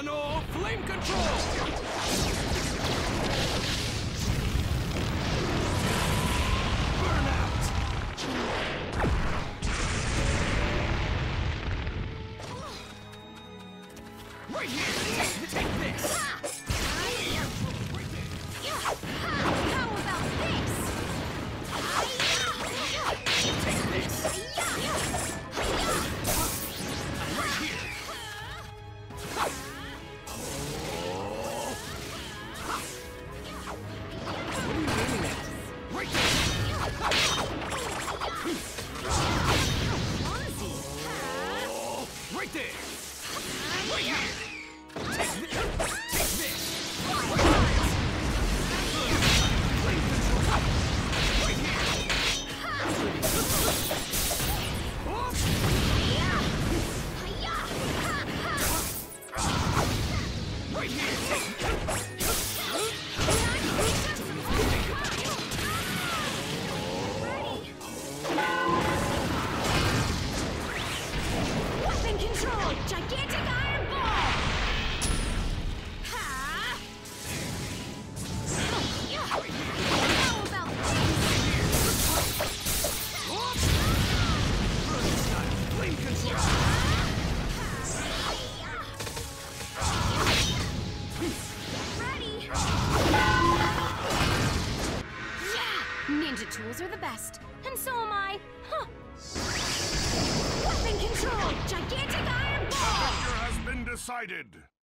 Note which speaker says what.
Speaker 1: Nano Flame Control! Burnout! Right here! Take this!
Speaker 2: How about this?
Speaker 1: Take this! Right here! What are you aiming at? Right there! Right there! Right here! Take this! Take this! Right here! Flame control! Right here! Right here!
Speaker 2: Weapon control! Gigantic iron ball! Ha! How about
Speaker 1: Burning style! Flame control!
Speaker 2: ready? Yeah! Ninja tools are the best. And so am I. Huh. Weapon control! Gigantic iron ball!
Speaker 3: Victor has been decided.